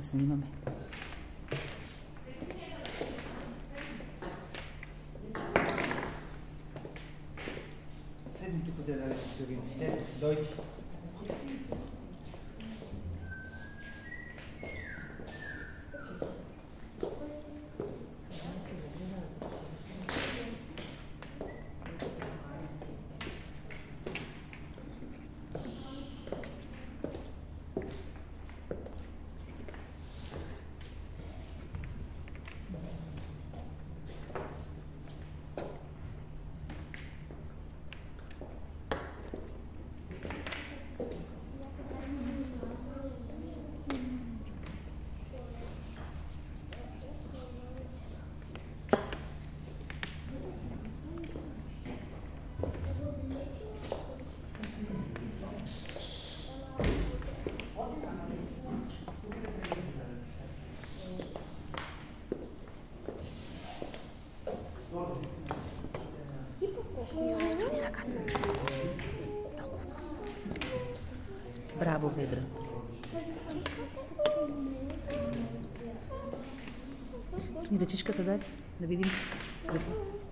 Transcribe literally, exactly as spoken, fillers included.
снимаме. Седни тук, де далеч ще види. Седни, дойди. Йосиф, тръгни ръката. Много. Браво, Ведра. И ръчичката дай, да видим цвета.